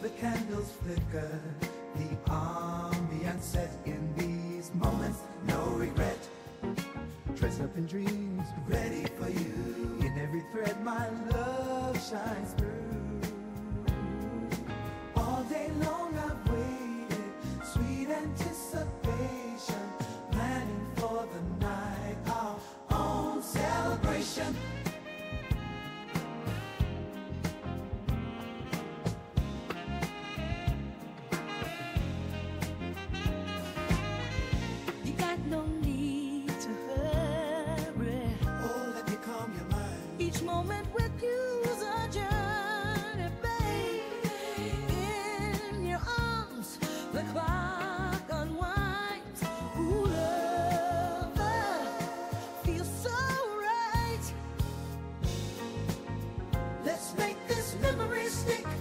the candles flicker, the ambience set in these moments, no regret. Dressed up in dreams, ready for you. In every thread my love shines through. All day long I've waited, sweet anticipation, planning for the night, our own celebration. You got no need to hurry. Oh, let me calm your mind. Each moment with you's a journey, babe. In your arms, the clock unwinds. Ooh, lover, feels so right. Let's make this memory stick.